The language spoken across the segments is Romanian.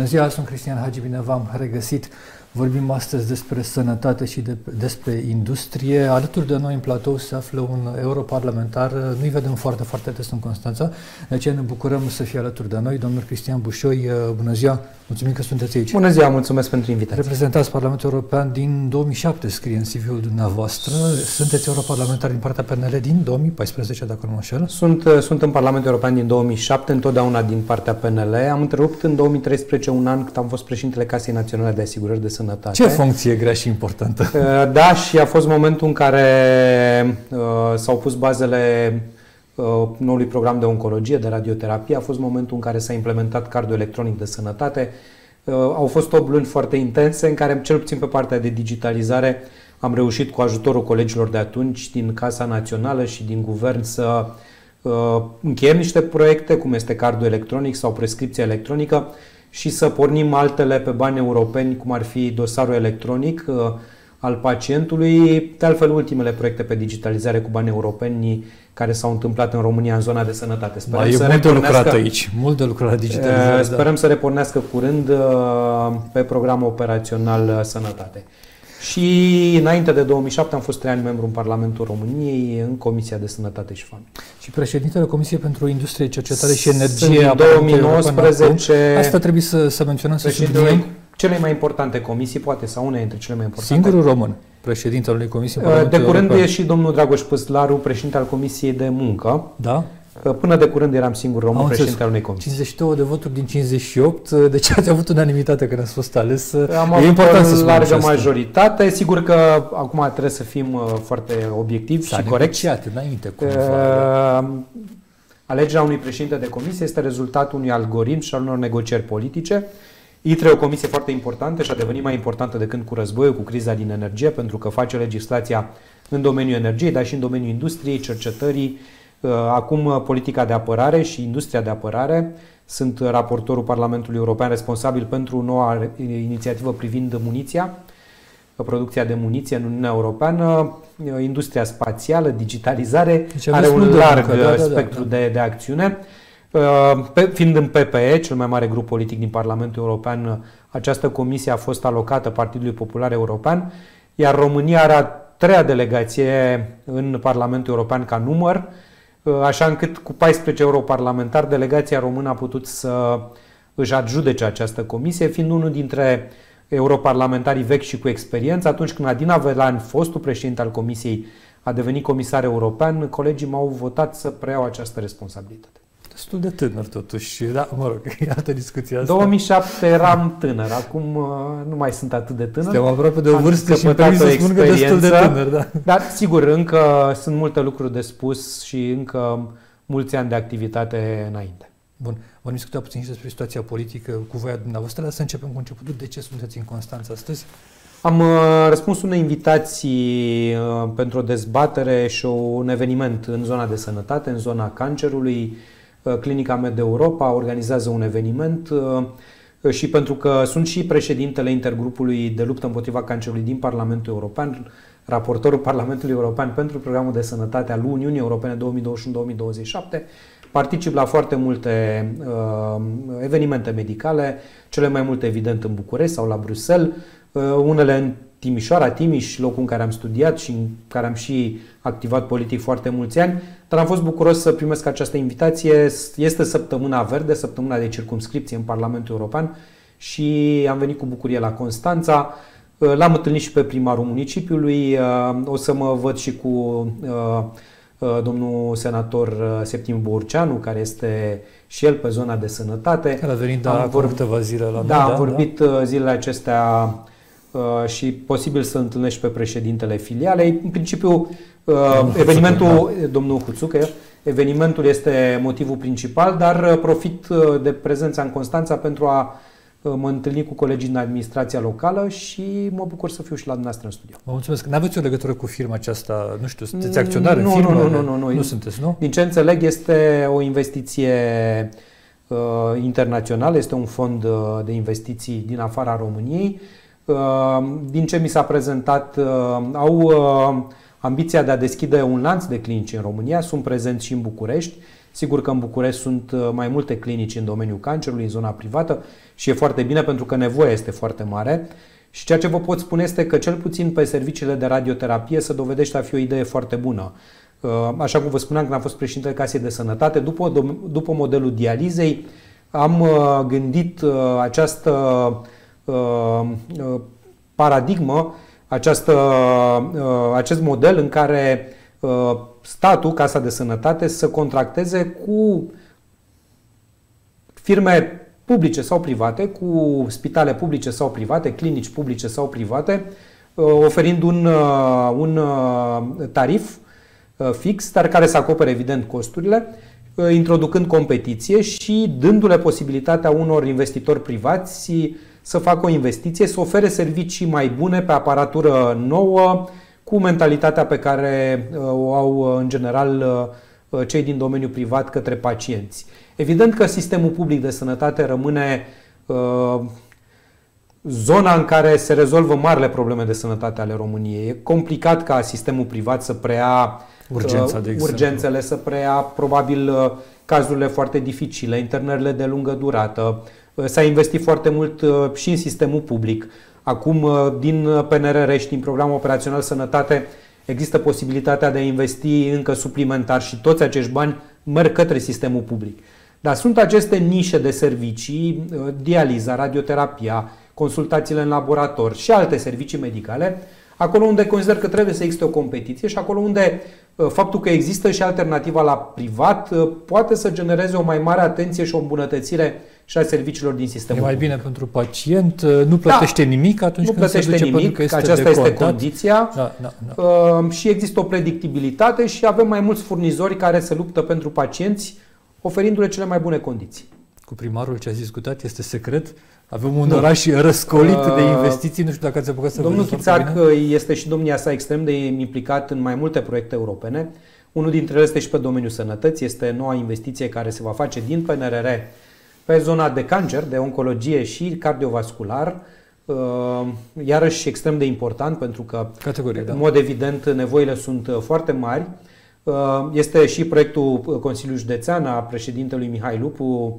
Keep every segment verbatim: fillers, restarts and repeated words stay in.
Bună ziua, sunt Cristian Hagi, bine v-am regăsit. Vorbim astăzi despre sănătate și de, despre industrie. Alături de noi în platou se află un europarlamentar. Nu-i vedem foarte, foarte des în Constanța, de aceea ne bucurăm să fie alături de noi. Domnul Cristian Bușoi, bună ziua, mulțumim că sunteți aici. Bună ziua, mulțumesc pentru invitație. Reprezentați Parlamentul European din două mii șapte, scrie în C V-ul dumneavoastră. Sunteți europarlamentar din partea P N L din două mii paisprezece, dacă nu mă înșel. Sunt, sunt în Parlamentul European din două mii șapte, întotdeauna din partea P N L. Am întrerupt în două mii treisprezece un an cât am fost președintele Casei Naționale de Asigurări de Sănătate. Ce funcție grea și importantă. Da, și a fost momentul în care uh, s-au pus bazele uh, noului program de oncologie, de radioterapie. A fost momentul în care s-a implementat cardul electronic de sănătate. Uh, au fost opt luni foarte intense în care, cel puțin pe partea de digitalizare, am reușit cu ajutorul colegilor de atunci din Casa Națională și din Guvern să uh, încheiem niște proiecte, cum este cardul electronic sau prescripția electronică, și să pornim altele pe bani europeni, cum ar fi dosarul electronic uh, al pacientului. De altfel, ultimele proiecte pe digitalizare cu bani europeni care s-au întâmplat în România în zona de sănătate. Sperăm Mai să e mult de lucrat aici, mult de lucrat la digitalizare. Uh, sperăm da. să repornească curând uh, pe programul operațional uh, Sănătate. Și înainte de două mii șapte am fost trei ani membru în Parlamentul României, în Comisia de Sănătate și Familie. Și președintele Comisiei pentru Industrie, Cercetare și Energie în două mii nouăsprezece. Asta trebuie să, să menționăm, să subliniem. Cele mai importante comisii, poate, sau una dintre cele mai importante. Singurul român, președintele unei comisii. De curând European. E și domnul Dragoș Păslaru, președinte al Comisiei de Muncă. Da. Până de curând eram singur român președinte al unei comisii. cincizeci și două de voturi din cincizeci și opt, deci ați avut unanimitate când ați fost ales. Am avut o largă majoritate. Sigur că acum trebuie să fim foarte obiectivi și corecți. Înainte, uh, alegerea unui președinte de comisie este rezultatul unui algoritm și al unor negocieri politice. I T R E e o comisie foarte importantă și a devenit mai importantă de când cu războiul, cu criza din energie, pentru că face legislația în domeniul energiei, dar și în domeniul industriei, cercetării. Acum politica de apărare și industria de apărare. Sunt raportorul Parlamentului European responsabil pentru noua inițiativă privind muniția, producția de muniție în Uniunea Europeană, industria spațială, digitalizare, deci are un larg da, da, spectru da, da. De, de acțiune. Pe, fiind în P P E, cel mai mare grup politic din Parlamentul European, această comisie a fost alocată Partidului Popular European, iar România are a treia delegație în Parlamentul European ca număr, așa încât cu paisprezece europarlamentari, delegația română a putut să își adjudece această comisie, fiind unul dintre europarlamentarii vechi și cu experiență. Atunci când Adina Velan, fostul președinte al comisiei, a devenit comisar european, colegii m-au votat să preiau această responsabilitate. Destul de tânăr totuși, da, mă rog, e altă discuție asta. două mii șapte eram tânăr, acum nu mai sunt atât de tânăr. Suntem aproape de o vârstă și îmi permis să spun că destul de tânăr, da. Dar sigur, încă sunt multe lucruri de spus și încă mulți ani de activitate înainte. Bun, vom discuta puțin și despre situația politică cu voia dumneavoastră, dar să începem cu începutul. De ce sunteți în Constanța astăzi? Am uh, răspuns unei invitații uh, pentru o dezbatere și un eveniment în zona de sănătate, în zona cancerului. Clinica Med Europa organizează un eveniment și pentru că sunt și președintele intergrupului de luptă împotriva cancerului din Parlamentul European, raportorul Parlamentului European pentru programul de sănătate al Uniunii Europene două mii douăzeci și unu două mii douăzeci și șapte, particip la foarte multe uh, evenimente medicale, cele mai multe evident în București sau la Bruxelles, uh, unele în Timișoara, Timiș, locul în care am studiat și în care am și activat politic foarte mulți ani, dar am fost bucuros să primesc această invitație. Este săptămâna verde, săptămâna de circumscripție în Parlamentul European și am venit cu bucurie la Constanța. L-am întâlnit și pe primarul municipiului, o să mă văd și cu domnul senator Septim Bourceanu, care este și el pe zona de sănătate. Care a venit da, vor... câteva zile la noi. Da, am vorbit da? zilele acestea și posibil să întâlnești pe președintele filialei. În principiu, domnul evenimentul, Huțucă, da. domnul Huțucă, evenimentul este motivul principal, dar profit de prezența în Constanța pentru a mă întâlni cu colegii din administrația locală și mă bucur să fiu și la dumneavoastră în studio. Vă mulțumesc. N-aveți o legătură cu firma aceasta? Nu știu, sunteți acționar în nu, firmă? Nu, nu, nu, nu. Nu sunteți, nu? Din ce înțeleg, este o investiție uh, internațională, este un fond de investiții din afara României. Uh, din ce mi s-a prezentat, uh, au uh, ambiția de a deschide un lanț de clinici în România, sunt prezenți și în București Sigur că în București sunt mai multe clinici în domeniul cancerului, în zona privată și e foarte bine pentru că nevoia este foarte mare. Și ceea ce vă pot spune este că cel puțin pe serviciile de radioterapie se dovedește a fi o idee foarte bună. Așa cum vă spuneam când am fost președintele Casei de Sănătate, după, după modelul dializei am gândit această paradigmă, această, acest model în care statul, Casa de Sănătate, să contracteze cu firme publice sau private, cu spitale publice sau private, clinici publice sau private, oferind un, un tarif fix, dar care să acopere evident costurile, introducând competiție și dându-le posibilitatea unor investitori privați să facă o investiție, să ofere servicii mai bune pe aparatură nouă, cu mentalitatea pe care o au în general cei din domeniul privat către pacienți. Evident că sistemul public de sănătate rămâne uh, zona în care se rezolvă marile probleme de sănătate ale României. E complicat ca sistemul privat să preia Urgența, de urgențele, să preia probabil uh, cazurile foarte dificile, internările de lungă durată. Uh, s-a investit foarte mult uh, și în sistemul public. Acum, uh, din P N R R și din Programul Operațional Sănătate, există posibilitatea de a investi încă suplimentar și toți acești bani merg către sistemul public. Dar sunt aceste nișe de servicii, dializa, radioterapia, consultațiile în laborator și alte servicii medicale, acolo unde consider că trebuie să existe o competiție și acolo unde faptul că există și alternativa la privat poate să genereze o mai mare atenție și o îmbunătățire și a serviciilor din sistemul. E mai bine pentru pacient, nu plătește da, nimic atunci nu când se duce, nimic, că este aceasta decodat. este condiția da, da, da. și există o predictibilitate și avem mai mulți furnizori care se luptă pentru pacienți, oferindu-le cele mai bune condiții. Cu primarul ce ați discutat este secret? Avem un oraș răscolit uh, de investiții, nu știu dacă ați apucat să Domnul Chițac este și domnia sa extrem de implicat în mai multe proiecte europene. Unul dintre ele este și pe domeniul sănătății, este noua investiție care se va face din P N R R pe zona de cancer, de oncologie și cardiovascular. Uh, iarăși extrem de important pentru că, Categorie, da. în mod evident, nevoile sunt foarte mari. Este și proiectul Consiliului Județean a președintelui Mihai Lupu,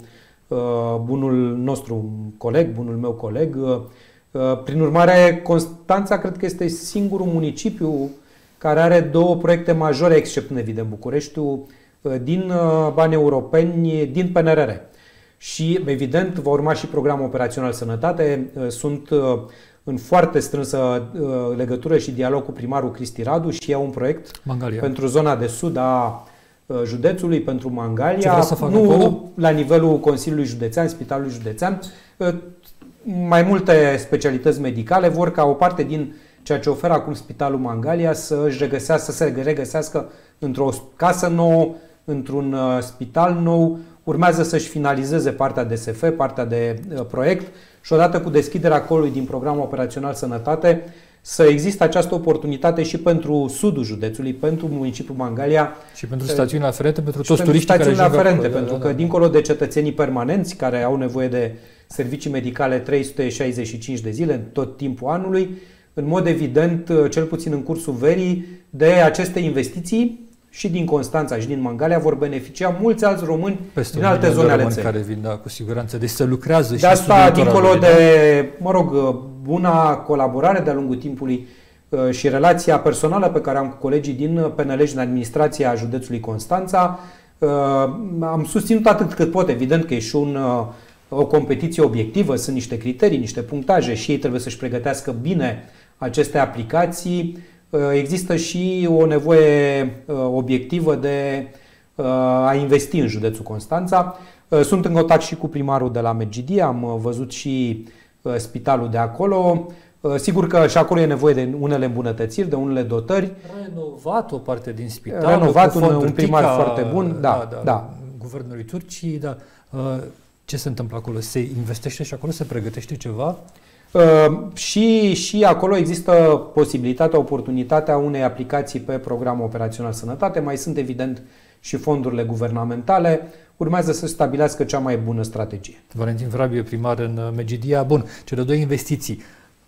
bunul nostru coleg, bunul meu coleg. Prin urmare, Constanța cred că este singurul municipiu care are două proiecte majore, exceptând evident Bucureștiul, din bani europeni, din P N R R. Și evident va urma și Programul Operațional Sănătate. Sunt în foarte strânsă uh, legătură și dialog cu primarul Cristi Radu și e un proiect Mangalia. Pentru zona de sud a uh, județului, pentru Mangalia, nu acolo? La nivelul Consiliului Județean, Spitalului Județean. Uh, mai multe specialități medicale vor ca o parte din ceea ce oferă acum Spitalul Mangalia să își regăsească, să se regăsească într-o casă nouă, într-un uh, spital nou. Urmează să-și finalizeze partea de S F, partea de uh, proiect și odată cu deschiderea acolo din Programul Operațional Sănătate să existe această oportunitate și pentru sudul județului, pentru municipiul Mangalia. Și pentru stațiunile aferente, pentru toți pentru turiștii care aferente, acolo, pentru da, că da, dincolo de cetățenii permanenți care au nevoie de servicii medicale trei sute șaizeci și cinci de zile în tot timpul anului, în mod evident, cel puțin în cursul verii, de aceste investiții și din Constanța și din Mangalia vor beneficia mulți alți români peste din alte zone ale țării. Care vin, da, cu siguranță. Deci se lucrează de și asta, dincolo de, mă rog, buna colaborare de-a lungul timpului și relația personală pe care am cu colegii din P N L și din administrația județului Constanța, am susținut atât cât pot. Evident că e și un, o competiție obiectivă, sunt niște criterii, niște punctaje și ei trebuie să-și pregătească bine aceste aplicații. Există și o nevoie obiectivă de a investi în județul Constanța. Sunt în contact și cu primarul de la Medgidia, am văzut și spitalul de acolo. Sigur că și acolo e nevoie de unele îmbunătățiri, de unele dotări. Renovat o parte din spital. Renovat un, un primar Tica, foarte bun. Da, da, da, da. Guvernului Turciei, da. Ce se întâmplă acolo? Se investește și acolo se pregătește ceva? Uh, și, și acolo există posibilitatea, oportunitatea unei aplicații pe Programul Operațional Sănătate. Mai sunt evident și fondurile guvernamentale. Urmează să stabilească cea mai bună strategie. Valentin Vrabie, primar în Medgidia. Bun, cele două investiții.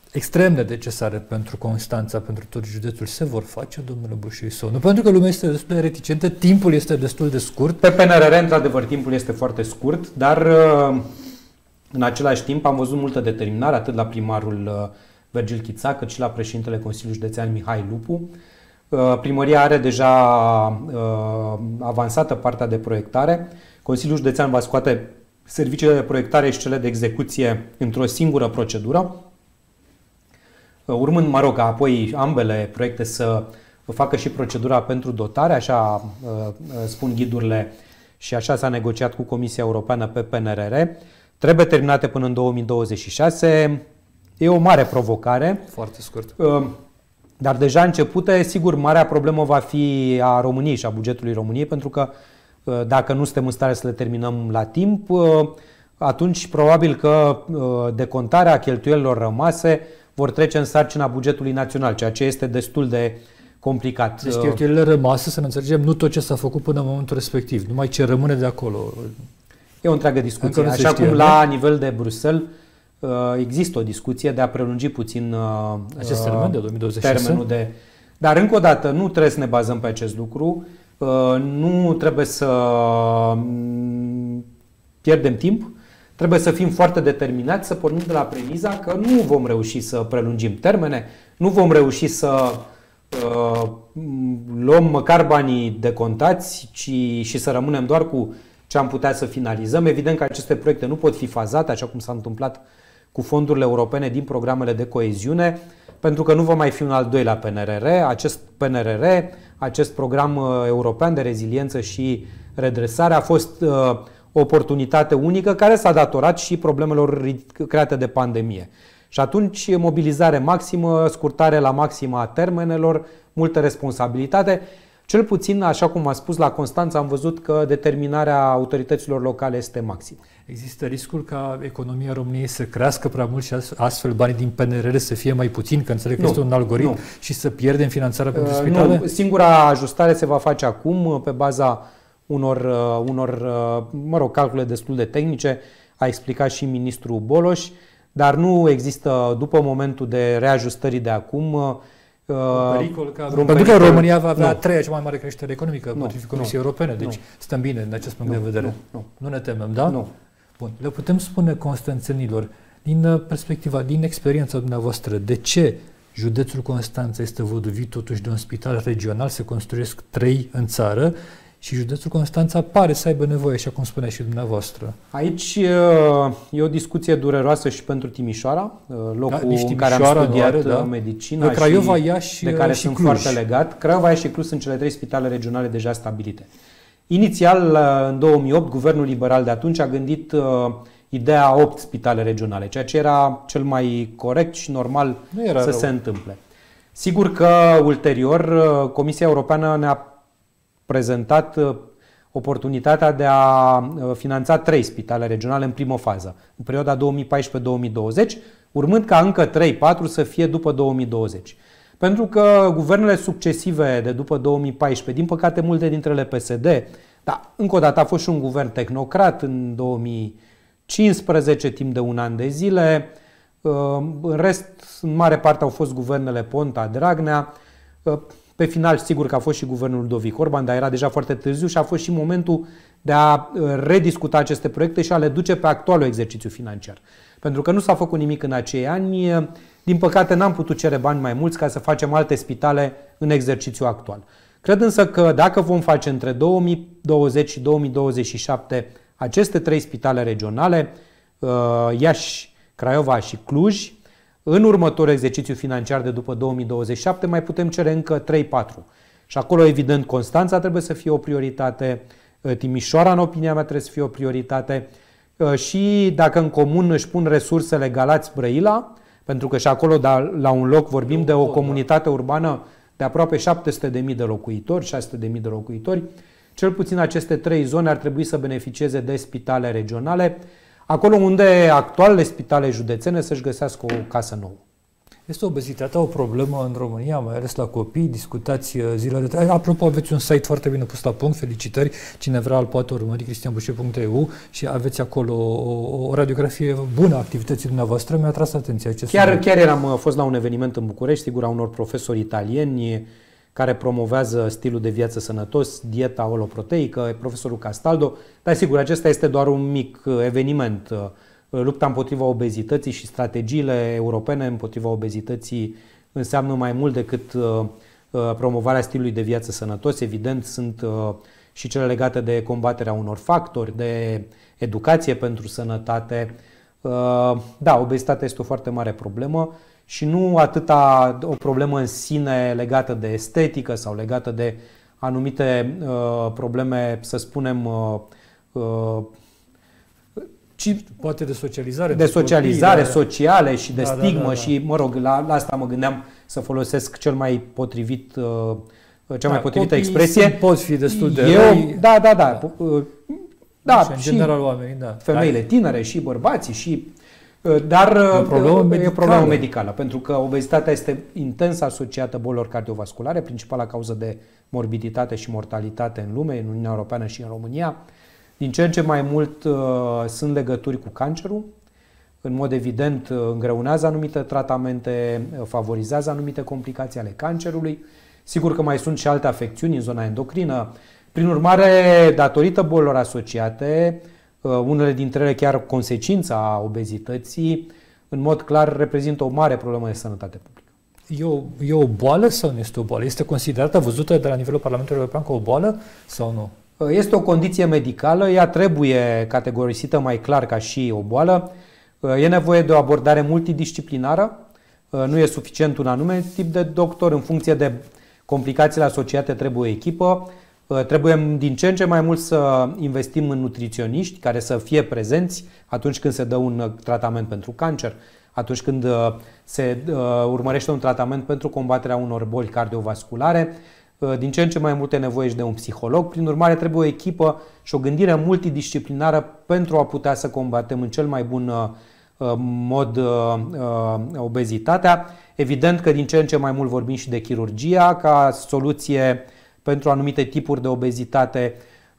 extrem de necesare pentru Constanța, pentru tot județul, se vor face, domnule Bușoi, sau nu? Pentru că lumea este destul de reticentă, timpul este destul de scurt. Pe P N R R, într-adevăr, timpul este foarte scurt, dar în același timp am văzut multă determinare, atât la primarul Virgil Chița, cât și la președintele Consiliului Județean Mihai Lupu. Primăria are deja avansată partea de proiectare. Consiliul Județean va scoate serviciile de proiectare și cele de execuție într-o singură procedură, urmând, mă rog, ca apoi ambele proiecte să facă și procedura pentru dotare, așa spun ghidurile și așa s-a negociat cu Comisia Europeană pe P N R R. Trebuie terminate până în două mii douăzeci și șase. E o mare provocare. Foarte scurt. Dar deja începute, sigur, marea problemă va fi a României și a bugetului României, pentru că dacă nu suntem în stare să le terminăm la timp, atunci probabil că decontarea cheltuielilor rămase vor trece în sarcina bugetului național, ceea ce este destul de complicat. Deci cheltuielile rămase, să ne înțelegem, nu tot ce s-a făcut până în momentul respectiv, numai ce rămâne de acolo. E o întreagă discuție. Așa cum la nivel de Bruxelles există o discuție de a prelungi puțin acest termen de două mii douăzeci și șase. Termenul de... Dar încă o dată, nu trebuie să ne bazăm pe acest lucru, nu trebuie să pierdem timp, trebuie să fim foarte determinați, să pornim de la premiza că nu vom reuși să prelungim termene, nu vom reuși să uh, luăm măcar banii decontați, ci și să rămânem doar cu ce am putea să finalizăm. Evident că aceste proiecte nu pot fi fazate, așa cum s-a întâmplat cu fondurile europene din programele de coeziune, pentru că nu va mai fi un al doilea P N R R. Acest P N R R, acest program european de reziliență și redresare a fost uh, o oportunitate unică care s-a datorat și problemelor create de pandemie. Și atunci mobilizare maximă, scurtare la maximă a termenelor, multă responsabilitate. Cel puțin, așa cum a spus, la Constanța am văzut că determinarea autorităților locale este maximă. Există riscul ca economia României să crească prea mult și astfel banii din P N R R să fie mai puțini, că înțeleg că nu, este un algoritm, nu. și să pierdem finanțarea pentru uh, spitale? Nu. Singura ajustare se va face acum pe baza unor, uh, unor uh, mă rog, calcule destul de tehnice, a explicat și ministrul Boloș, dar nu există, după momentul de reajustării de acum, uh, pericol ca... Pentru că România va avea nu. a treia cea mai mare creștere economică potrivit Comisiei Europene, deci nu. stăm bine în acest punct nu. de vedere. Nu. Nu. nu ne temem, da? Nu. Bun. Le putem spune constanțenilor, din perspectiva, din experiența dumneavoastră, de ce județul Constanța este văduvit totuși de un spital regional, se construiesc trei în țară și județul Constanța pare să aibă nevoie, așa cum spunea și dumneavoastră? Aici e o discuție dureroasă și pentru Timișoara, locul da, în care am studiat are, da. medicina Craiova, și Iași, de care și sunt Cluj. foarte legat. Craiova, Iași și Cluj sunt cele trei spitale regionale deja stabilite. Inițial, în două mii opt, guvernul liberal de atunci a gândit uh, ideea a opt spitale regionale, ceea ce era cel mai corect și normal să rău. se întâmple. Sigur că ulterior uh, Comisia Europeană ne-a prezentat uh, oportunitatea de a uh, finanța trei spitale regionale în primă fază, în perioada două mii paisprezece două mii douăzeci, urmând ca încă trei patru să fie după două mii douăzeci. Pentru că guvernele succesive de după două mii paisprezece, din păcate multe dintre ele P S D, dar încă o dată a fost și un guvern tehnocrat în două mii cincisprezece, timp de un an de zile, în rest, în mare parte au fost guvernele Ponta, Dragnea, pe final sigur că a fost și guvernul Ludovic Orban, dar era deja foarte târziu și a fost și momentul de a rediscuta aceste proiecte și a le duce pe actualul exercițiu financiar. Pentru că nu s-a făcut nimic în acei ani, din păcate n-am putut cere bani mai mulți ca să facem alte spitale în exercițiu actual. Cred însă că dacă vom face între două mii douăzeci și două mii douăzeci și șapte aceste trei spitale regionale, Iași, Craiova și Cluj, în următorul exercițiu financiar de după două mii douăzeci și șapte mai putem cere încă trei patru. Și acolo, evident, Constanța trebuie să fie o prioritate, Timișoara, în opinia mea, trebuie să fie o prioritate și dacă în comun își pun resursele Galați-Brăila, pentru că și acolo, la un loc, vorbim de o comunitate urbană de aproape șapte sute de mii de locuitori, șase sute de mii de locuitori, cel puțin aceste trei zone ar trebui să beneficieze de spitale regionale, acolo unde actualele spitale județene să-și găsească o casă nouă. Este obezitatea o problemă în România, mai ales la copii? Discutați zilele de... Apropo, aveți un site foarte bine pus la punct, felicitări. Cine vrea îl poate urmări, cristian bușe punct e u, și aveți acolo o, o radiografie bună a activității dumneavoastră. Mi-a atras atenția acest Chiar, subiect. chiar eram fost la un eveniment în București, sigur, a unor profesori italieni care promovează stilul de viață sănătos, dieta holoproteică, profesorul Castaldo. Dar sigur, acesta este doar un mic eveniment. Lupta împotriva obezității și strategiile europene împotriva obezității înseamnă mai mult decât uh, promovarea stilului de viață sănătos. Evident, sunt uh, și cele legate de combaterea unor factori, de educație pentru sănătate. Uh, da, obezitatea este o foarte mare problemă și nu atâta o problemă în sine legată de estetică sau legată de anumite uh, probleme, să spunem, uh, uh, ci poate de socializare, de socializare, copii, sociale și de da, stigmă da, da, da. și, mă rog, la, la asta mă gândeam să folosesc cel mai potrivit, uh, cea da, mai potrivită expresie. Pot fi destul de Eu, răi. da, da, da. Da, uh, da și, în și general oamenii, da. femeile tinere și bărbații și uh, dar e o problemă medicală. E o problemă medicală, pentru că obezitatea este intens asociată bolilor cardiovasculare, principala cauză de morbiditate și mortalitate în lume, în Uniunea Europeană și în România. Din ce în ce mai mult uh, sunt legături cu cancerul. În mod evident, uh, îngreunează anumite tratamente, uh, favorizează anumite complicații ale cancerului. Sigur că mai sunt și alte afecțiuni în zona endocrină. Prin urmare, datorită bolilor asociate, uh, unele dintre ele chiar consecința obezității, în mod clar reprezintă o mare problemă de sănătate publică. E o, e o boală sau nu este o boală? Este considerată, văzută de la nivelul Parlamentului European ca o boală sau nu? Este o condiție medicală, ea trebuie categorisită mai clar ca și o boală. E nevoie de o abordare multidisciplinară, nu e suficient un anume tip de doctor, în funcție de complicațiile asociate trebuie o echipă. Trebuie din ce în ce mai mult să investim în nutriționiști care să fie prezenți atunci când se dă un tratament pentru cancer, atunci când se urmărește un tratament pentru combaterea unor boli cardiovasculare. Din ce în ce mai multe nevoie și de un psiholog. Prin urmare, trebuie o echipă și o gândire multidisciplinară pentru a putea să combatem în cel mai bun mod obezitatea. Evident că din ce în ce mai mult vorbim și de chirurgia ca soluție pentru anumite tipuri de obezitate.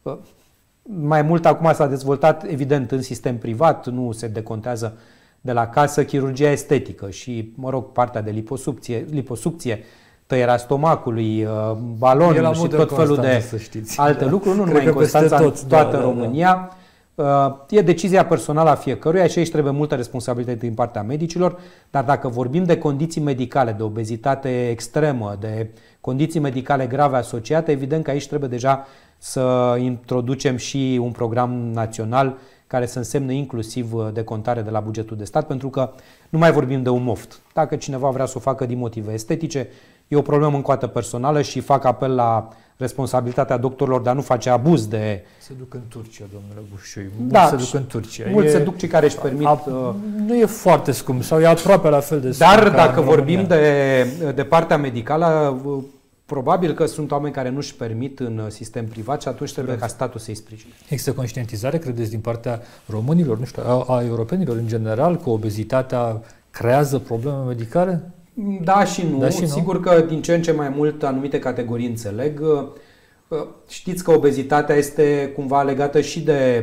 Mai mult acum s-a dezvoltat, evident, în sistem privat, nu se decontează de la casă, chirurgia estetică și, mă rog, partea de liposucție, liposucție tăierea stomacului, balon și tot felul de alte da. lucruri, nu numai în Constanța, în toată da, România. Da, da. E decizia personală a fiecăruia și aici trebuie multă responsabilitate din partea medicilor, dar dacă vorbim de condiții medicale, de obezitate extremă, de condiții medicale grave asociate, evident că aici trebuie deja să introducem și un program național care să însemne inclusiv decontare de la bugetul de stat, pentru că nu mai vorbim de un moft. Dacă cineva vrea să o facă din motive estetice, e o problemă în coată personală și fac apel la responsabilitatea doctorilor de a nu face abuz de... Se duc în Turcia, domnule Bușoi. Da, se duc în Turcia. Mulți e... se duc cei care își permit... A, nu e foarte scump sau e aproape la fel de scump. Dar dacă vorbim de, de partea medicală, probabil că sunt oameni care nu își permit în sistem privat și atunci trebuie ca statul să-i sprijine. Există conștientizare, credeți, din partea românilor, nu știu, a, a europenilor în general, că obezitatea creează probleme medicale? Da și nu. Da și nu. Sigur că din ce în ce mai mult anumite categorii înțeleg. Știți că obezitatea este cumva legată și de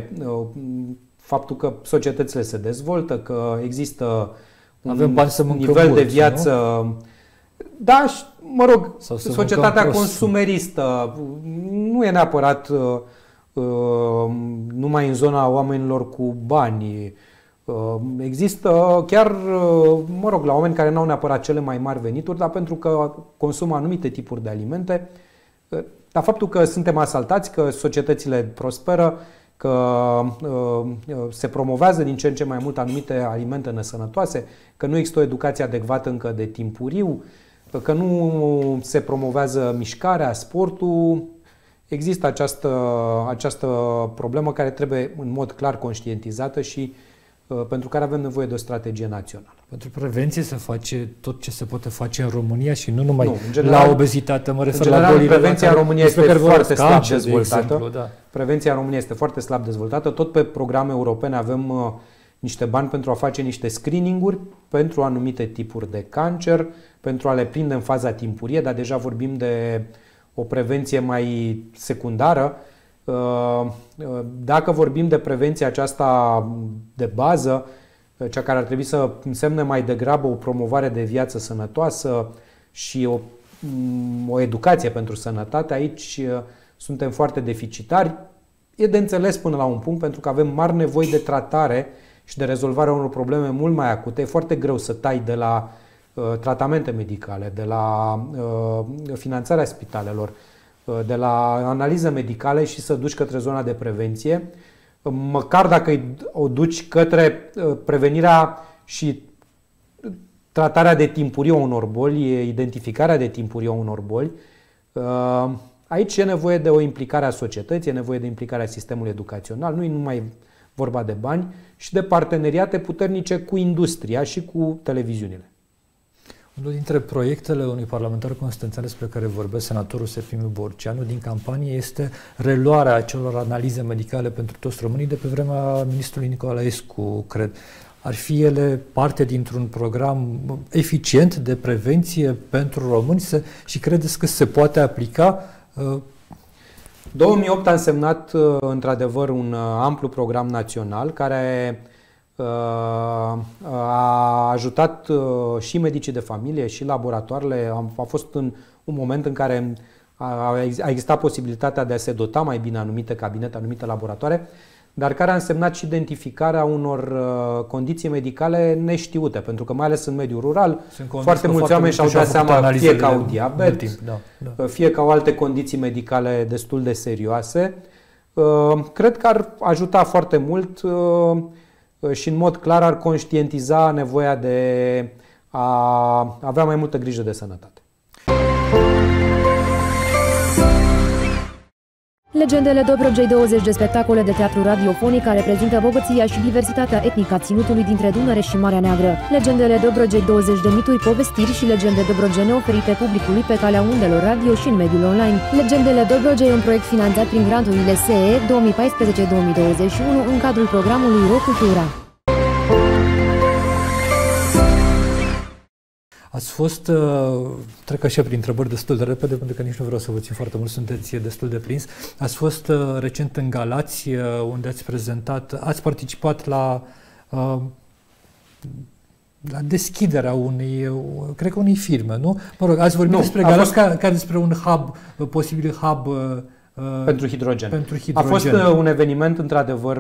faptul că societățile se dezvoltă, că există un Avem bani să nivel mulți, de viață... Nu? Da, mă rog, societatea consumeristă nu e neapărat uh, uh, numai în zona oamenilor cu bani. Uh, există chiar, uh, mă rog, la oameni care nu au neapărat cele mai mari venituri, dar pentru că consumă anumite tipuri de alimente. Uh, dar faptul că suntem asaltați, că societățile prosperă, că uh, se promovează din ce în ce mai mult anumite alimente nesănătoase, că nu există o educație adecvată încă de timpuriu, că nu se promovează mișcarea, sportul, există această, această problemă care trebuie în mod clar conștientizată și uh, pentru care avem nevoie de o strategie națională. Pentru prevenție se face tot ce se poate face în România și nu numai nu, general, la obezitate, mă refer în general, la bolile. Prevenția în România este foarte slab dezvoltată. De exemplu, da. Prevenția în România este foarte slab dezvoltată. Tot pe programe europene avem uh, niște bani pentru a face niște screening-uri pentru anumite tipuri de cancer, pentru a le prinde în faza timpurie, dar deja vorbim de o prevenție mai secundară. Dacă vorbim de prevenția aceasta de bază, cea care ar trebui să însemne mai degrabă o promovare de viață sănătoasă și o, o educație pentru sănătate, aici suntem foarte deficitari. E de înțeles până la un punct, pentru că avem mari nevoi de tratare și de rezolvarea unor probleme mult mai acute. E foarte greu să tai de la uh, tratamente medicale, de la uh, finanțarea spitalelor, uh, de la analize medicale și să duci către zona de prevenție. Uh, măcar dacă o duci către uh, prevenirea și tratarea de timpurie a unor boli, identificarea de timpurie a unor boli, uh, aici e nevoie de o implicare a societății, e nevoie de implicarea sistemului educațional, nu e numai vorba de bani, și de parteneriate puternice cu industria și cu televiziunile. Unul dintre proiectele unui parlamentar constanțean despre care vorbesc senatorul Sefimiu Borceanu din campanie este reluarea acelor analize medicale pentru toți românii de pe vremea ministrului Nicolaescu, cred. Ar fi ele parte dintr-un program eficient de prevenție pentru români și credeți că se poate aplica? două mii opt a însemnat într-adevăr un amplu program național care a ajutat și medicii de familie și laboratoarele. A fost în un moment în care a existat posibilitatea de a se dota mai bine anumite cabinete, anumite laboratoare, dar care a însemnat și identificarea unor condiții medicale neștiute, pentru că mai ales în mediul rural foarte mulți oameni și-au dat seama fie că au diabet, timp, da, da. fie că au alte condiții medicale destul de serioase. Cred că ar ajuta foarte mult și în mod clar ar conștientiza nevoia de a avea mai multă grijă de sănătate. Legendele Dobrogei, douăzeci de spectacole de teatru radiofonic care prezintă bogăția și diversitatea etnică a ținutului dintre Dunăre și Marea Neagră. Legendele Dobrogei, douăzeci de mituri, povestiri și legende dobrogene oferite publicului pe calea undelor radio și în mediul online. Legendele Dobrogei, un proiect finanțat prin granturile S E E două mii paisprezece două mii douăzeci și unu în cadrul programului Ro-Cultura. Ați fost, trec așa prin întrebări destul de repede, pentru că nici nu vreau să vă țin foarte mult, sunteți destul de prins. Ați fost recent în Galați, unde ați prezentat, ați participat la, la deschiderea unei, cred că unei firme, nu? Mă rog, ați vorbit nu, despre Galați fost... ca, ca despre un hub, posibil hub pentru hidrogen. pentru hidrogen. A fost un eveniment, într-adevăr,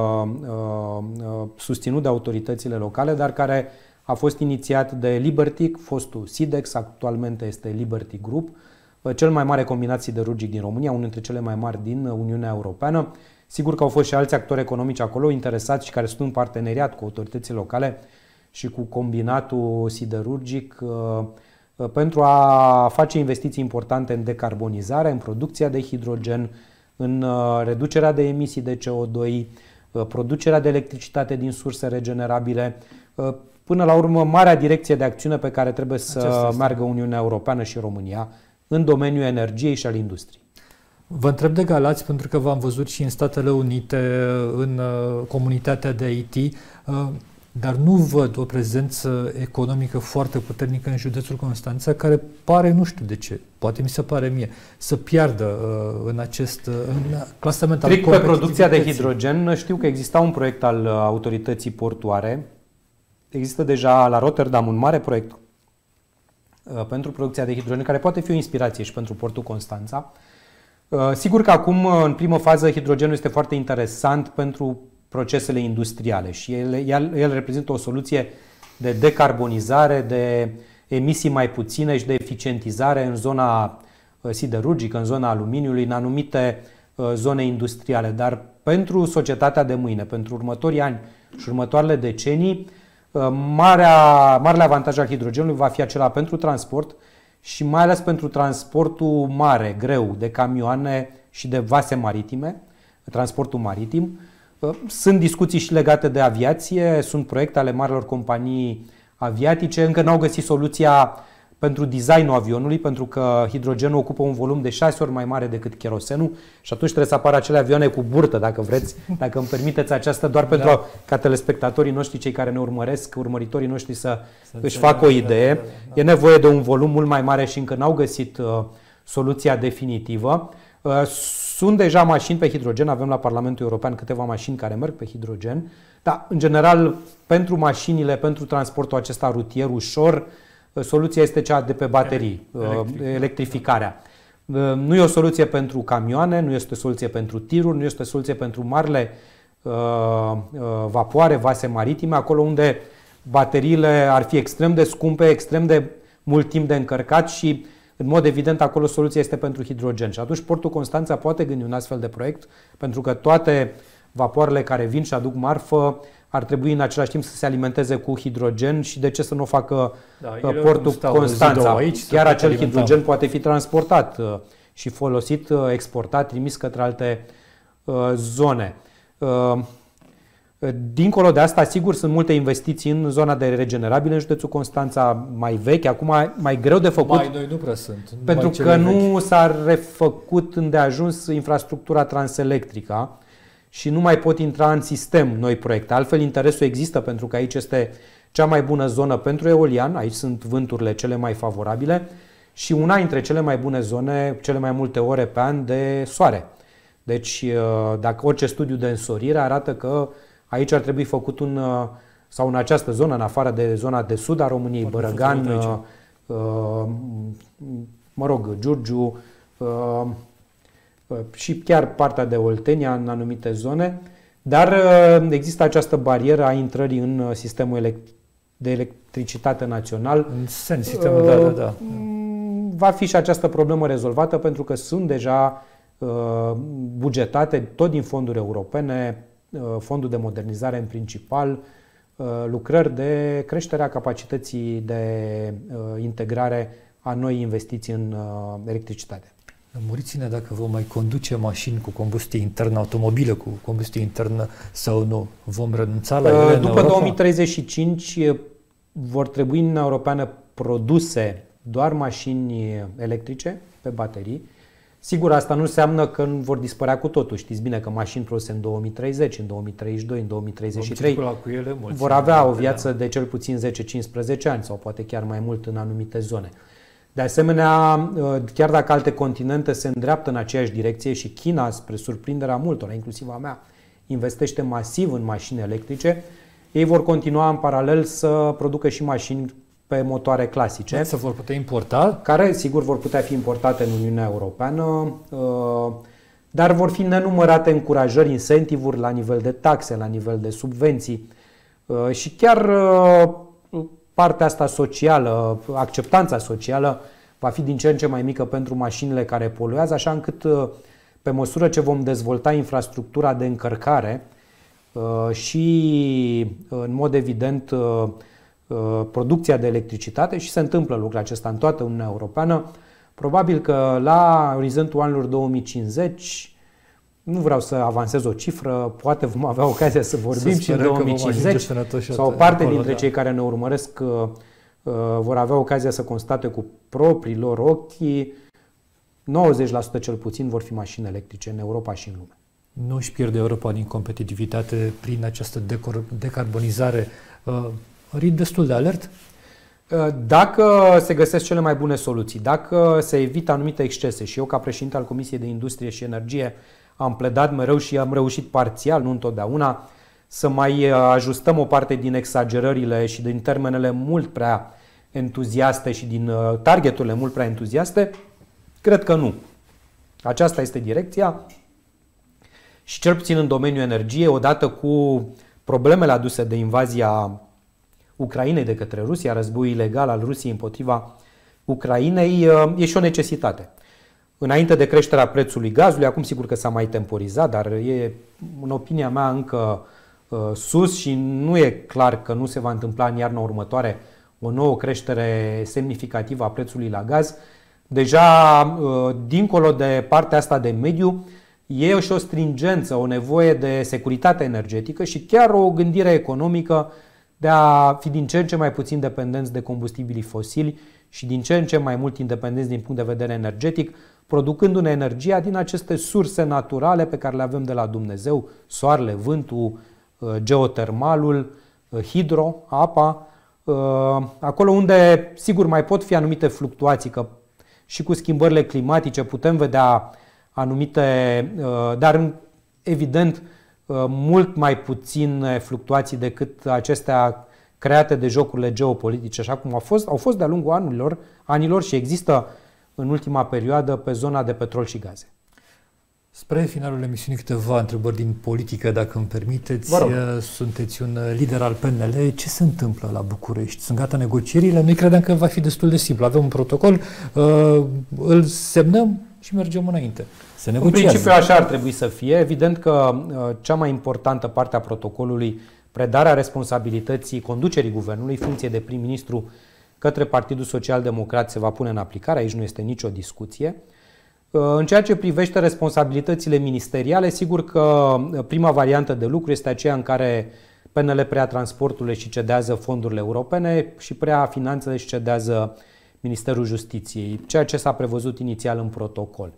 susținut de autoritățile locale, dar care a fost inițiat de Liberty, fostul Sidex, actualmente este Liberty Group, cel mai mare combinat siderurgic din România, unul dintre cele mai mari din Uniunea Europeană. Sigur că au fost și alți actori economici acolo interesați și care sunt în parteneriat cu autoritățile locale și cu combinatul siderurgic pentru a face investiții importante în decarbonizare, în producția de hidrogen, în reducerea de emisii de C O doi, producerea de electricitate din surse regenerabile. Până la urmă, marea direcție de acțiune pe care trebuie să meargă Uniunea Europeană și România în domeniul energiei și al industriei. Vă întreb de Galați pentru că v-am văzut și în Statele Unite, în comunitatea de I T, dar nu văd o prezență economică foarte puternică în județul Constanța, care pare, nu știu de ce, poate mi se pare mie, să piardă în acest în clasament al competitivității. Pe producția de hidrogen, știu că exista un proiect al autorității portoare. Există deja la Rotterdam un mare proiect uh, pentru producția de hidrogen, care poate fi o inspirație și pentru portul Constanța. Uh, sigur că acum, în primă fază, hidrogenul este foarte interesant pentru procesele industriale și el, el, el reprezintă o soluție de decarbonizare, de emisii mai puține și de eficientizare în zona uh, siderurgică, în zona aluminiului, în anumite uh, zone industriale. Dar pentru societatea de mâine, pentru următorii ani și următoarele decenii, Marea, marele avantaj al hidrogenului va fi acela pentru transport și mai ales pentru transportul mare, greu, de camioane și de vase maritime, transportul maritim. Sunt discuții și legate de aviație, sunt proiecte ale marilor companii aviatice, încă n-au găsit soluția pentru designul avionului, pentru că hidrogenul ocupă un volum de șase ori mai mare decât cherosenul și atunci trebuie să apară acele avioane cu burtă, dacă vreți, dacă îmi permiteți aceasta, doar pentru da. ca telespectatorii noștri, cei care ne urmăresc, urmăritorii noștri să, să își facă o idee. Da, da, da. E nevoie de un volum mult mai mare și încă n-au găsit uh, soluția definitivă. Uh, sunt deja mașini pe hidrogen, avem la Parlamentul European câteva mașini care merg pe hidrogen, dar în general pentru mașinile, pentru transportul acesta rutier ușor, soluția este cea de pe baterii, Electric. electrificarea. Nu e o soluție pentru camioane, nu este o soluție pentru tiruri, nu este o soluție pentru marile uh, vapoare, vase maritime, acolo unde bateriile ar fi extrem de scumpe, extrem de mult timp de încărcat și, în mod evident, acolo soluția este pentru hidrogen. Și atunci Portul Constanța poate gândi un astfel de proiect, pentru că toate vapoarele care vin și aduc marfă ar trebui în același timp să se alimenteze cu hidrogen și de ce să nu facă da, Portul Constanța. Aici, Chiar acel alimentam. hidrogen poate fi transportat uh, și folosit, uh, exportat, trimis către alte uh, zone. Uh, dincolo de asta, sigur, sunt multe investiții în zona de regenerabile în județul Constanța, mai vechi, acum mai greu de făcut. Mai noi nu prea sunt. Pentru că nu s-a refăcut îndeajuns infrastructura transelectrică și nu mai pot intra în sistem noi proiecte. Altfel, interesul există pentru că aici este cea mai bună zonă pentru eolian, aici sunt vânturile cele mai favorabile și una dintre cele mai bune zone, cele mai multe ore pe an de soare. Deci, dacă orice studiu de însorire arată că aici ar trebui făcut un, sau în această zonă, în afară de zona de sud a României, Bărăgan, mă rog, Giurgiu, și chiar partea de Oltenia în anumite zone, dar există această barieră a intrării în sistemul de electricitate național. În sens, sistemul, da, da, da. Va fi și această problemă rezolvată pentru că sunt deja bugetate tot din fonduri europene, fondul de modernizare în principal, lucrări de creșterea capacității de integrare a noi investiții în electricitate. Lămuriți-ne dacă vom mai conduce mașini cu combustie internă, automobile cu combustie internă sau nu. Vom renunța la ele în După două mii treizeci și cinci vor trebui în Uniunea Europeană produse doar mașini electrice pe baterii. Sigur, asta nu înseamnă că nu vor dispărea cu totul. Știți bine că mașini produse în două mii treizeci, în două mii treizeci și doi, în două mii treizeci și trei cu ele, vor avea o viață de cel puțin zece cincisprezece ani sau poate chiar mai mult în anumite zone. De asemenea, chiar dacă alte continente se îndreaptă în aceeași direcție și China, spre surprinderea multora, inclusiv a mea, investește masiv în mașini electrice, ei vor continua în paralel să producă și mașini pe motoare clasice. Se vor putea importa? Care, sigur, vor putea fi importate în Uniunea Europeană, dar vor fi nenumărate încurajări, incentivuri la nivel de taxe, la nivel de subvenții și chiar partea asta socială, acceptanța socială va fi din ce în ce mai mică pentru mașinile care poluează, așa încât pe măsură ce vom dezvolta infrastructura de încărcare și în mod evident producția de electricitate, și se întâmplă lucrul acesta în toată Uniunea Europeană, probabil că la orizontul anilor două mii cincizeci, nu vreau să avansez o cifră, poate vom avea ocazia să vorbim să și în două mii cincizeci sau o parte acolo, dintre da. cei care ne urmăresc uh, vor avea ocazia să constate cu proprii lor ochi, nouăzeci la sută cel puțin vor fi mașini electrice în Europa și în lume. Nu își pierde Europa din competitivitate prin această decarbonizare? Uh, rid destul de alert? Dacă se găsesc cele mai bune soluții, dacă se evită anumite excese, și eu ca președinte al Comisiei de Industrie și Energie am pledat mereu și am reușit parțial, nu întotdeauna, să mai ajustăm o parte din exagerările și din termenele mult prea entuziaste și din targeturile mult prea entuziaste, cred că nu. Aceasta este direcția și cel puțin în domeniul energiei, odată cu problemele aduse de invazia Ucrainei de către Rusia, războiul ilegal al Rusiei împotriva Ucrainei, e și o necesitate. Înainte de creșterea prețului gazului, acum sigur că s-a mai temporizat, dar e, în opinia mea, încă uh, sus și nu e clar că nu se va întâmpla în iarna următoare o nouă creștere semnificativă a prețului la gaz. Deja, uh, dincolo de partea asta de mediu, e și o stringență, o nevoie de securitate energetică și chiar o gândire economică de a fi din ce în ce mai puțin dependenți de combustibilii fosili și din ce în ce mai mult independenți din punct de vedere energetic, producându-ne energia din aceste surse naturale pe care le avem de la Dumnezeu, soarele, vântul, geotermalul, hidro, apa, acolo unde sigur mai pot fi anumite fluctuații, că și cu schimbările climatice putem vedea anumite, dar evident mult mai puține fluctuații decât acestea create de jocurile geopolitice, așa cum au fost, au fost de-a lungul anilor, anilor și există în ultima perioadă pe zona de petrol și gaze. Spre finalul emisiunii câteva întrebări din politică, dacă îmi permiteți. Sunteți un lider al P N L. Ce se întâmplă la București? Sunt gata negocierile? Noi credeam că va fi destul de simplu. Avem un protocol, îl semnăm și mergem înainte. Se negociază. În principiu așa ar trebui să fie. Evident că cea mai importantă parte a protocolului, predarea responsabilității conducerii guvernului, funcție de prim-ministru, către Partidul Social Democrat, se va pune în aplicare. Aici nu este nicio discuție. În ceea ce privește responsabilitățile ministeriale, sigur că prima variantă de lucru este aceea în care P N L preia transporturile și cedează fondurile europene și preia finanțele și cedează Ministerul Justiției, ceea ce s-a prevăzut inițial în protocol.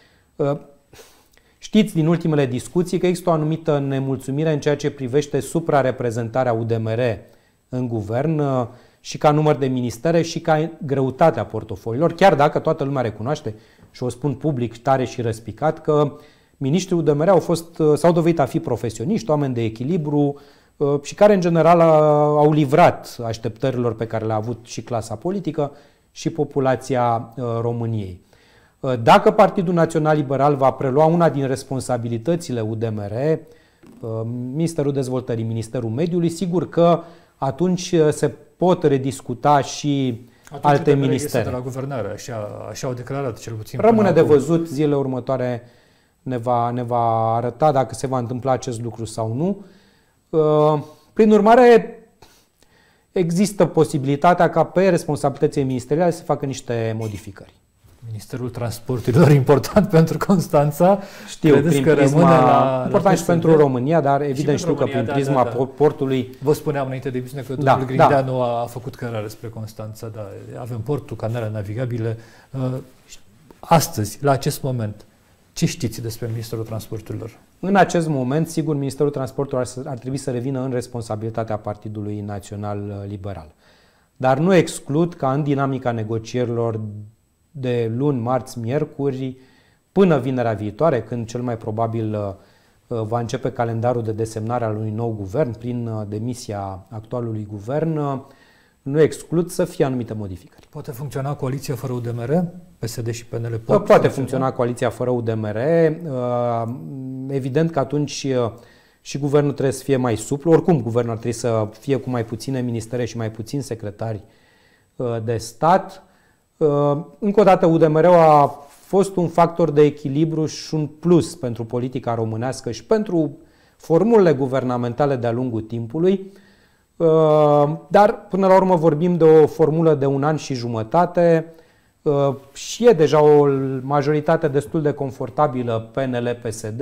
Știți din ultimele discuții că există o anumită nemulțumire în ceea ce privește suprareprezentarea U D M R în guvern și ca număr de ministere și ca greutatea portofoliilor, chiar dacă toată lumea recunoaște, și o spun public tare și răspicat, că miniștrii U D M R au fost, s-au dovedit a fi profesioniști, oameni de echilibru și care în general au livrat așteptărilor pe care le-a avut și clasa politică și populația României. Dacă Partidul Național Liberal va prelua una din responsabilitățile U D M R, Ministerul Dezvoltării, Ministerul Mediului, sigur că atunci se pot rediscuta și atunci alte ministere. De la guvernare, așa, așa au declarat cel puțin. Rămâne de văzut, zilele următoare ne va, ne va arăta dacă se va întâmpla acest lucru sau nu. Prin urmare, există posibilitatea ca pe responsabilitățile ministeriale să facă niște modificări. Ministerul Transporturilor, important pentru Constanța. Știu, prin că prisma, la, important și pentru România, dar evident știu România, că prin da, prisma da, da. portului... Vă spuneam înainte de emisiune că da, domnul Grindeanu da. a făcut cărare spre Constanța. Da, avem portul, canale navigabile. Astăzi, la acest moment, ce știți despre Ministerul Transporturilor? În acest moment, sigur, Ministerul Transporturilor ar, ar trebui să revină în responsabilitatea Partidului Național Liberal. Dar nu exclud ca în dinamica negocierilor de luni, marți, miercuri, până vinerea viitoare, când cel mai probabil va începe calendarul de desemnare al unui nou guvern prin demisia actualului guvern, nu exclud să fie anumite modificări. Poate funcționa coaliția fără U D M R? P S D și P N L pot Poate funcționa coaliția fără U D M R. Evident că atunci și guvernul trebuie să fie mai suplu. Oricum, guvernul ar trebui să fie cu mai puține ministere și mai puțini secretari de stat. Încă o dată, U D M R-ul a fost un factor de echilibru și un plus pentru politica românească și pentru formulele guvernamentale de-a lungul timpului. Dar, până la urmă, vorbim de o formulă de un an și jumătate și e deja o majoritate destul de confortabilă P N L P S D.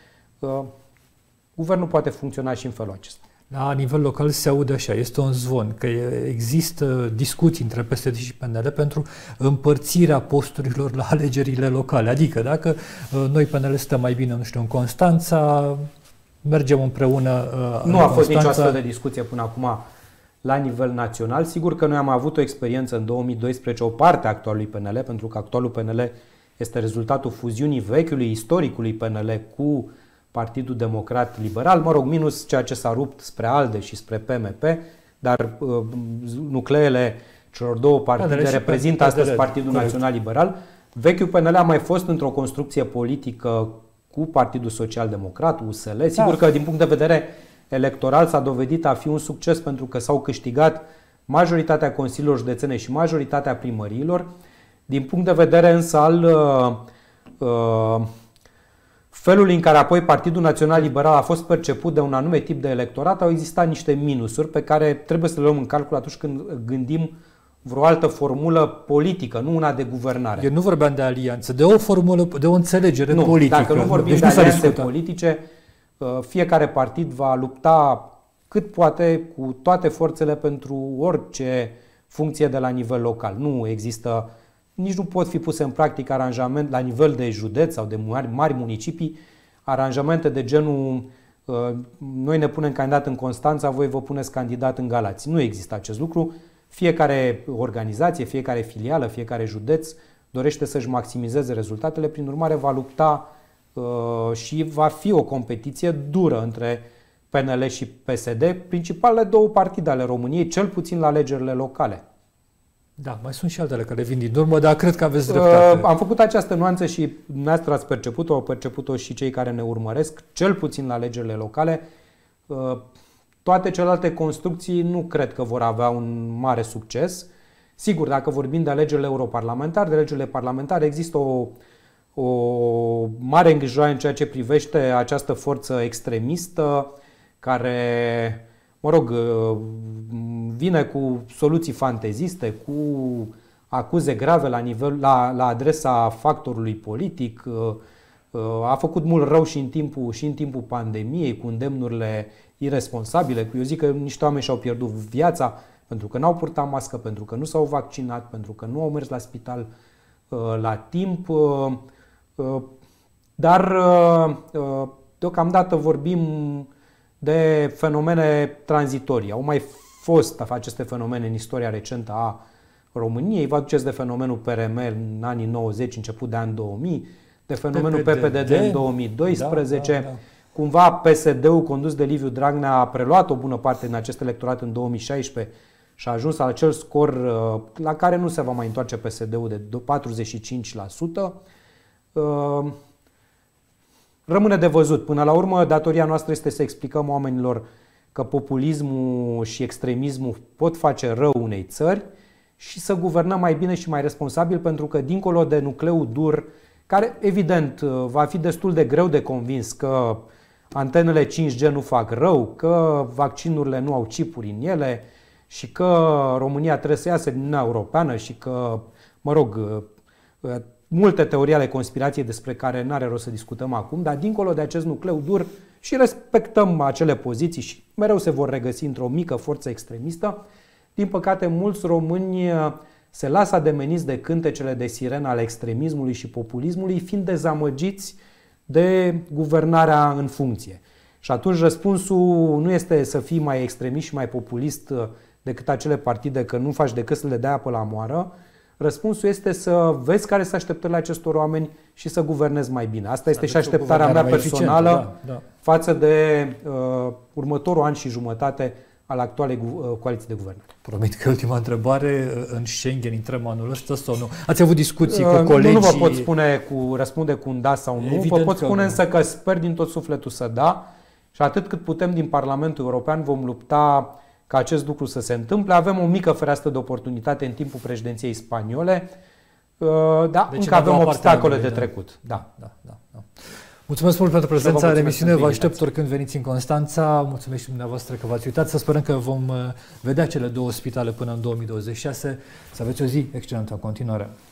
Guvernul poate funcționa și în felul acesta. La nivel local se aude așa, este un zvon, că există discuții între P S D și P N L pentru împărțirea posturilor la alegerile locale. Adică dacă noi P N L stăm mai bine, nu știu, în Constanța, mergem împreună Nu a fost nicio astfel de discuție până acum la nivel național. Sigur că noi am avut o experiență în două mii doisprezece, o parte a actualului P N L, pentru că actualul P N L este rezultatul fuziunii vechiului, istoricului P N L cu Partidul Democrat Liberal, mă rog, minus ceea ce s-a rupt spre ALDE și spre P M P, dar uh, nucleele celor două partide reprezintă astăzi Partidul Național Liberal. Vechiul P N L a mai fost într-o construcție politică cu Partidul Social Democrat, U S L. Sigur că din punct de vedere electoral s-a dovedit a fi un succes pentru că s-au câștigat majoritatea consiliilor județene și majoritatea primăriilor. Din punct de vedere însă al uh, uh, felului în care apoi Partidul Național Liberal a fost perceput de un anume tip de electorat, au existat niște minusuri pe care trebuie să le luăm în calcul atunci când gândim vreo altă formulă politică, nu una de guvernare. Eu nu vorbeam de alianță, de o formulă, de o înțelegere nu, politică. Dacă nu vorbim deci de alianțe politice, fiecare partid va lupta cât poate cu toate forțele pentru orice funcție de la nivel local. Nu există, nici nu pot fi puse în practică aranjament la nivel de județ sau de mari, mari municipii, aranjamente de genul noi ne punem candidat în Constanța, voi vă puneți candidat în Galați. Nu există acest lucru. Fiecare organizație, fiecare filială, fiecare județ dorește să-și maximizeze rezultatele, prin urmare va lupta uh, și va fi o competiție dură între P N L și P S D, principalele două partide ale României, cel puțin la alegerile locale. Da, mai sunt și altele care vin din urmă, dar cred că aveți dreptate. Uh, am făcut această nuanță și dumneavoastră ați perceput-o, au perceput-o și cei care ne urmăresc, cel puțin la alegerile locale. Uh, toate celelalte construcții nu cred că vor avea un mare succes. Sigur, dacă vorbim de alegerile europarlamentare, de alegerile parlamentare, există o, o mare îngrijorare în ceea ce privește această forță extremistă care, mă rog, vine cu soluții fanteziste, cu acuze grave la, nivel, la, la adresa factorului politic. A făcut mult rău și în timpul, și în timpul pandemiei, cu îndemnurile irresponsabile. Eu zic că niște oameni și-au pierdut viața pentru că n-au purtat mască, pentru că nu s-au vaccinat, pentru că nu au mers la spital uh, la timp. Uh, uh, dar uh, deocamdată vorbim de fenomene tranzitorii. Au mai fost aceste fenomene în istoria recentă a României. Vă aduceți de fenomenul P R M în anii nouăzeci, început de an două mii, de fenomenul P P D D în două mii doisprezece. Da, da, da. Cumva P S D-ul condus de Liviu Dragnea a preluat o bună parte din acest electorat în două mii șaisprezece și a ajuns la acel scor la care nu se va mai întoarce P S D-ul de patruzeci și cinci la sută. Rămâne de văzut. Până la urmă, datoria noastră este să explicăm oamenilor că populismul și extremismul pot face rău unei țări și să guvernăm mai bine și mai responsabil, pentru că dincolo de nucleul dur, care evident va fi destul de greu de convins că antenele cinci G nu fac rău, că vaccinurile nu au chipuri în ele și că România trebuie să iasă din Uniunea Europeană și că, mă rog, multe teorii ale conspirației despre care n-are rost să discutăm acum, dar dincolo de acest nucleu dur și respectăm acele poziții și mereu se vor regăsi într-o mică forță extremistă. Din păcate, mulți români se lasă ademeniți de cântecele de sirenă ale extremismului și populismului, fiind dezamăgiți de guvernarea în funcție. Și atunci răspunsul nu este să fii mai extremist și mai populist decât acele partide, că nu faci decât să le dai apă la moară. Răspunsul este să vezi care sunt așteptările acestor oameni și să guvernezi mai bine. Asta este și așteptarea mea personală da, da. față de uh, următorul an și jumătate al actualei uh, coaliții de guvernare. Promit că ultima întrebare, în Schengen intrăm anul ăsta sau nu? Ați avut discuții uh, cu colegii? Nu, nu vă pot spune cu, răspunde cu un da sau nu. Evident vă pot spune nu. însă că sper din tot sufletul să da și atât cât putem din Parlamentul European vom lupta ca acest lucru să se întâmple. Avem o mică fereastră de oportunitate în timpul președinției spaniole, da, deci încă avem obstacole de trecut. Da. Da, da, da. Mulțumesc mult pentru prezența în emisiune, vă aștept oricând veniți în Constanța, mulțumesc și dumneavoastră că v-ați uitat, să sperăm că vom vedea cele două spitale până în două mii douăzeci și șase, să aveți o zi excelentă în continuare.